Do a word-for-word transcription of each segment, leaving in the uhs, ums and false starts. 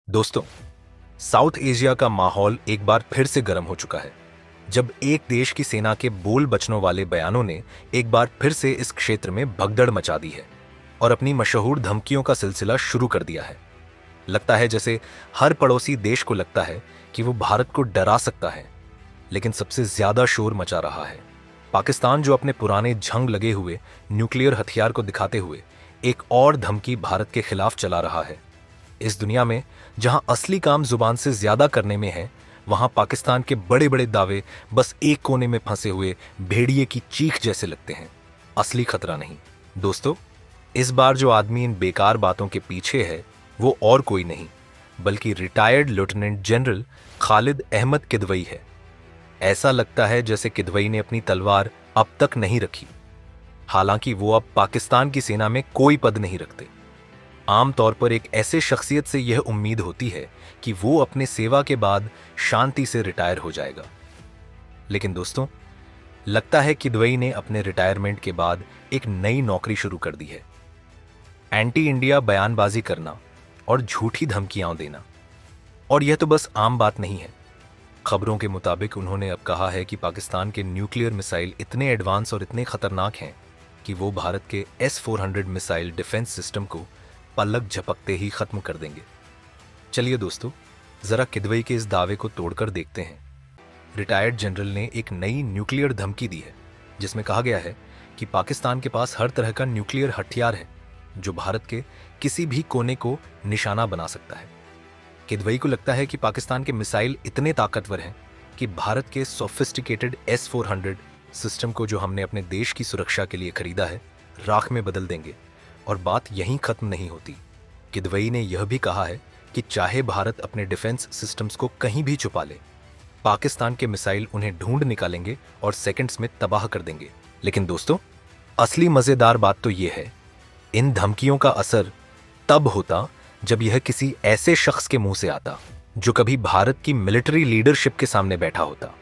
दोस्तों, south Asia का माहौल एक बार फिर से गर्म हो चुका है जब एक देश की सेना के बोल बचनों वाले बयानों ने एक बार फिर से इस क्षेत्र में भगदड़ मचा दी है और अपनी मशहूर धमकियों का सिलसिला शुरू कर दिया है। लगता है जैसे हर पड़ोसी देश को लगता है कि वो भारत को डरा सकता है, लेकिन सबसे ज्यादा शोर मचा रहा है पाकिस्तान, जो अपने पुराने झंग लगे हुए न्यूक्लियर हथियार को दिखाते हुए एक और धमकी भारत के खिलाफ चला रहा है। इस दुनिया में जहां असली काम जुबान से ज्यादा करने में है, वहां पाकिस्तान के बड़े बड़े दावे बस एक कोने में फंसे हुए भेड़िए की चीख जैसे लगते हैं, असली खतरा नहीं। दोस्तों, इस बार जो आदमी इन बेकार बातों के पीछे है वो और कोई नहीं बल्कि retired lieutenant general Khalid Ahmed Kidwai है। ऐसा लगता है जैसे किदवई ने अपनी तलवार अब तक नहीं रखी, हालांकि वो अब पाकिस्तान की सेना में कोई पद नहीं रखते। आमतौर पर एक ऐसे शख्सियत से यह उम्मीद होती है कि वो अपने सेवा के बाद शांति से रिटायर हो जाएगा, लेकिन दोस्तों, लगता है किदवई ने अपने रिटायरमेंट के बाद एक नई नौकरी शुरू कर दी है। एंटी इंडिया बयानबाजी करना और झूठी धमकियां देना। और यह तो बस आम बात नहीं है। खबरों के मुताबिक उन्होंने अब कहा है कि पाकिस्तान के न्यूक्लियर मिसाइल इतने एडवांस और इतने खतरनाक हैं कि वो भारत के S four hundred missile defence system को पलक झपकते ही खत्म कर देंगे। चलिए दोस्तों, जरा किदवई के इस दावे को तोड़कर देखते हैं। रिटायर्ड जनरल ने एक नई न्यूक्लियर धमकी दी है जिसमें कहा गया है कि पाकिस्तान के पास हर तरह का न्यूक्लियर हथियार है जो भारत के किसी भी कोने को निशाना बना सकता है। किदवई को लगता है कि पाकिस्तान के मिसाइल इतने ताकतवर हैं कि भारत के sophisticated S four hundred system को, जो हमने अपने देश की सुरक्षा के लिए खरीदा है, राख में बदल देंगे। और बात यहीं खत्म नहीं होती। किदवई ने यह भी कहा है कि चाहे भारत अपने डिफेंस सिस्टम्स को कहीं भी छुपा ले, पाकिस्तान के मिसाइल उन्हें ढूंढ निकालेंगे और सेकंड्स में तबाह कर देंगे। लेकिन दोस्तों, असली मजेदार बात तो यह है, इन धमकियों का असर तब होता जब यह किसी ऐसे शख्स के मुंह से आता जो कभी भारत की मिलिट्री लीडरशिप के सामने बैठा होता।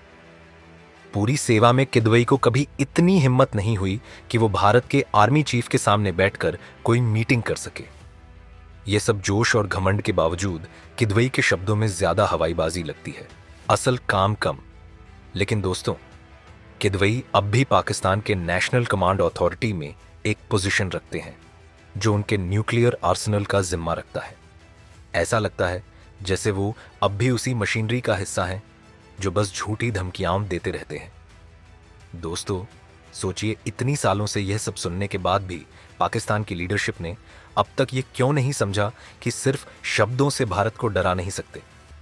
पूरी सेवा में किदवई को कभी इतनी हिम्मत नहीं हुई कि वो भारत के आर्मी चीफ के सामने बैठकर कोई मीटिंग कर सके। ये सब जोश और घमंड के बावजूद किदवई के शब्दों में ज्यादा हवाईबाजी लगती है, असल काम कम। लेकिन दोस्तों, किदवई अब भी पाकिस्तान के नेशनल कमांड अथॉरिटी में एक पोजीशन रखते हैं जो उनके न्यूक्लियर आर्सेनल का जिम्मा रखता है। ऐसा लगता है जैसे वो अब भी उसी मशीनरी का हिस्सा हैं जो बस झूठी धमकियां देते रहते हैं। दोस्तों, सोचिए, इतनी सालों से यह सब सुनने के बाद भी पाकिस्तान की लीडरशिप ने अब तक ये क्यों नहीं समझा कि सिर्फ शब्दों से भारत को डरा नहीं सकते।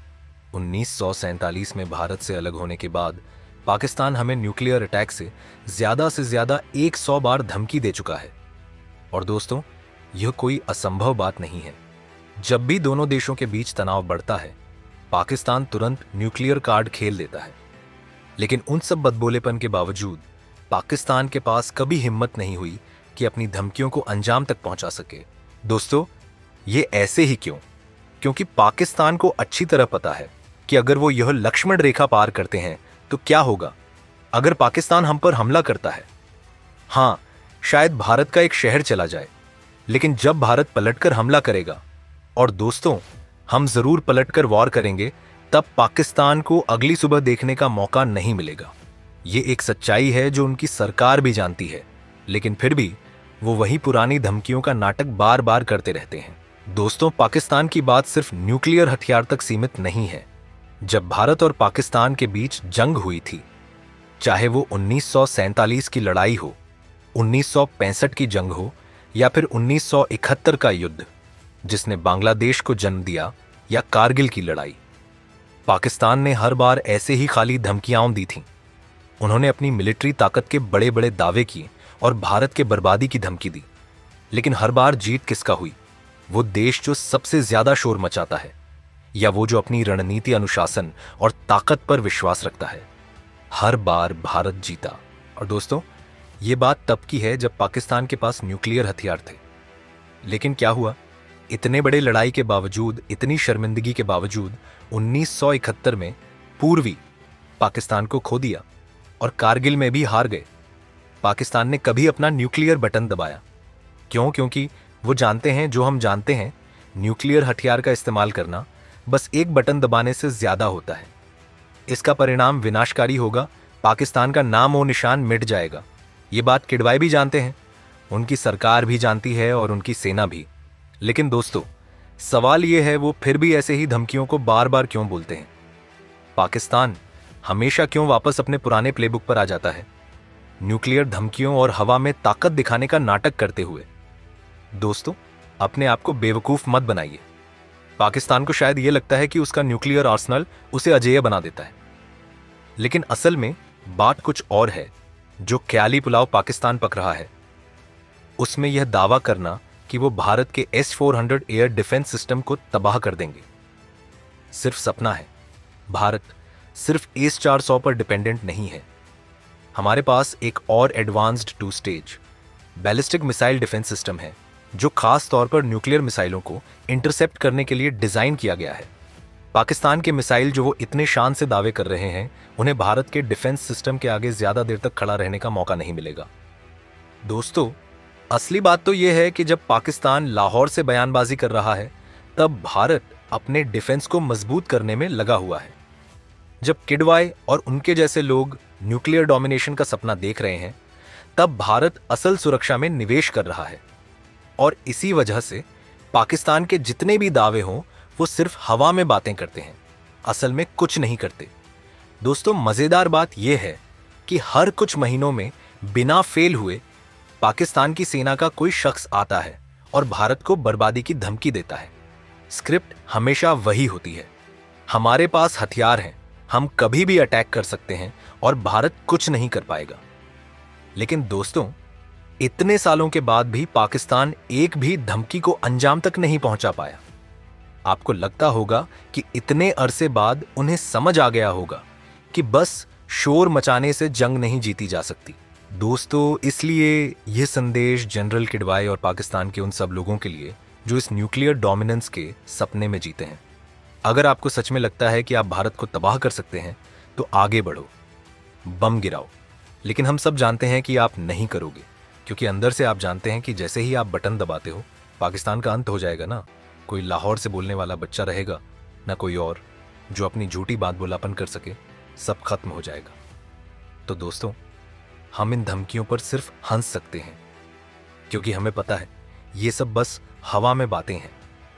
उन्नीस सौ सैंतालीस में भारत से अलग होने के बाद पाकिस्तान हमें न्यूक्लियर अटैक से ज्यादा से ज्यादा एक सौ बार धमकी दे चुका है। और दोस्तों, यह कोई असंभव बात नहीं है। जब भी दोनों देशों के बीच तनाव बढ़ता है, पाकिस्तान तुरंत न्यूक्लियर कार्ड खेल देता है। लेकिन उन सब बदबोलेपन के बावजूद पाकिस्तान के पास कभी हिम्मत नहीं हुई कि अपनी धमकियों को अंजाम तक पहुंचा सके। दोस्तों, ये ऐसे ही क्यों? क्योंकि पाकिस्तान को अच्छी तरह पता है कि अगर वो यह लक्ष्मण रेखा पार करते हैं तो क्या होगा अगर पाकिस्तान हम पर हमला करता है। हां, शायद भारत का एक शहर चला जाए, लेकिन जब भारत पलटकर हमला करेगा, और दोस्तों, हम जरूर पलटकर वॉर करेंगे, तब पाकिस्तान को अगली सुबह देखने का मौका नहीं मिलेगा। ये एक सच्चाई है जो उनकी सरकार भी जानती है, लेकिन फिर भी वो वही पुरानी धमकियों का नाटक बार बार करते रहते हैं। दोस्तों, पाकिस्तान की बात सिर्फ न्यूक्लियर हथियार तक सीमित नहीं है। जब भारत और पाकिस्तान के बीच जंग हुई थी, चाहे वो उन्नीस सौ सैंतालीस की लड़ाई हो, उन्नीस सौ पैंसठ की जंग हो, या फिर उन्नीस सौ इकहत्तर का युद्ध जिसने बांग्लादेश को जन्म दिया, या कारगिल की लड़ाई, पाकिस्तान ने हर बार ऐसे ही खाली धमकियां दी थीं। उन्होंने अपनी मिलिट्री ताकत के बड़े बड़े दावे किए और भारत के बर्बादी की धमकी दी। लेकिन हर बार जीत किसका हुई? वो देश जो सबसे ज्यादा शोर मचाता है, या वो जो अपनी रणनीति, अनुशासन और ताकत पर विश्वास रखता है? हर बार भारत जीता। और दोस्तों, ये बात तब की है जब पाकिस्तान के पास न्यूक्लियर हथियार थे। लेकिन क्या हुआ? इतने बड़े लड़ाई के बावजूद, इतनी शर्मिंदगी के बावजूद उन्नीस सौ इकहत्तर में पूर्वी पाकिस्तान को खो दिया और कारगिल में भी हार गए। पाकिस्तान ने कभी अपना न्यूक्लियर बटन दबाया? क्यों? क्योंकि वो जानते हैं, जो हम जानते हैं, न्यूक्लियर हथियार का इस्तेमाल करना बस एक बटन दबाने से ज्यादा होता है। इसका परिणाम विनाशकारी होगा, पाकिस्तान का नाम और निशान मिट जाएगा। ये बात किडवाई भी जानते हैं, उनकी सरकार भी जानती है और उनकी सेना भी। लेकिन दोस्तों, सवाल यह है वो फिर भी ऐसे ही धमकियों को बार बार क्यों बोलते हैं? पाकिस्तान हमेशा क्यों वापस अपने पुराने प्लेबुक पर आ जाता है, न्यूक्लियर धमकियों और हवा में ताकत दिखाने का नाटक करते हुए? दोस्तों, अपने आप को बेवकूफ मत बनाइए। पाकिस्तान को शायद यह लगता है कि उसका न्यूक्लियर आर्सेनल उसे अजेय बना देता है, लेकिन असल में बात कुछ और है। जो ख्याली पुलाव पाकिस्तान पक रहा है, उसमें यह दावा करना कि वो भारत के S four hundred air defence system को तबाह कर देंगे, सिर्फ सपना है। भारत सिर्फ एस चार सौ पर डिपेंडेंट नहीं है। हमारे पास एक और advanced two stage ballistic missile defence system है, जो खास तौर पर न्यूक्लियर मिसाइलों को इंटरसेप्ट करने के लिए डिजाइन किया गया है। पाकिस्तान के मिसाइल जो वो इतने शान से दावे कर रहे हैं, उन्हें भारत के डिफेंस सिस्टम के आगे ज्यादा देर तक खड़ा रहने का मौका नहीं मिलेगा। दोस्तों, असली बात तो यह है कि जब पाकिस्तान लाहौर से बयानबाजी कर रहा है, तब भारत अपने डिफेंस को मजबूत करने में लगा हुआ है। जब किडवाई और उनके जैसे लोग न्यूक्लियर डोमिनेशन का सपना देख रहे हैं, तब भारत असल सुरक्षा में निवेश कर रहा है। और इसी वजह से पाकिस्तान के जितने भी दावे हों, वो सिर्फ हवा में बातें करते हैं, असल में कुछ नहीं करते। दोस्तों, मजेदार बात यह है कि हर कुछ महीनों में बिना फेल हुए पाकिस्तान की सेना का कोई शख्स आता है और भारत को बर्बादी की धमकी देता है। स्क्रिप्ट हमेशा वही होती है, हमारे पास हथियार हैं, हम कभी भी अटैक कर सकते हैं और भारत कुछ नहीं कर पाएगा। लेकिन दोस्तों, इतने सालों के बाद भी पाकिस्तान एक भी धमकी को अंजाम तक नहीं पहुंचा पाया। आपको लगता होगा कि इतने अरसे बाद उन्हें समझ आ गया होगा कि बस शोर मचाने से जंग नहीं जीती जा सकती। दोस्तों, इसलिए यह संदेश जनरल किडवाई और पाकिस्तान के उन सब लोगों के लिए जो इस न्यूक्लियर डोमिनेंस के सपने में जीते हैं। अगर आपको सच में लगता है कि आप भारत को तबाह कर सकते हैं, तो आगे बढ़ो, बम गिराओ। लेकिन हम सब जानते हैं कि आप नहीं करोगे, क्योंकि अंदर से आप जानते हैं कि जैसे ही आप बटन दबाते हो, पाकिस्तान का अंत हो जाएगा ना। कोई लाहौर से बोलने वाला बच्चा रहेगा ना, कोई और जो अपनी झूठी बात बोलापन कर सके। सब खत्म हो जाएगा। तो दोस्तों, हम इन धमकियों पर सिर्फ हंस सकते हैं, क्योंकि हमें पता है ये सब बस हवा में बातें हैं।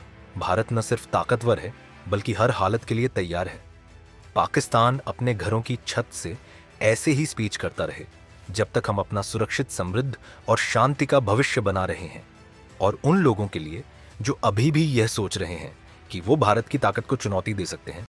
भारत न सिर्फ ताकतवर है, बल्कि हर हालत के लिए तैयार है। पाकिस्तान अपने घरों की छत से ऐसे ही स्पीच करता रहे जब तक हम अपना सुरक्षित, समृद्ध और शांति का भविष्य बना रहे हैं। और उन लोगों के लिए जो अभी भी यह सोच रहे हैं कि वो भारत की ताकत को चुनौती दे सकते हैं,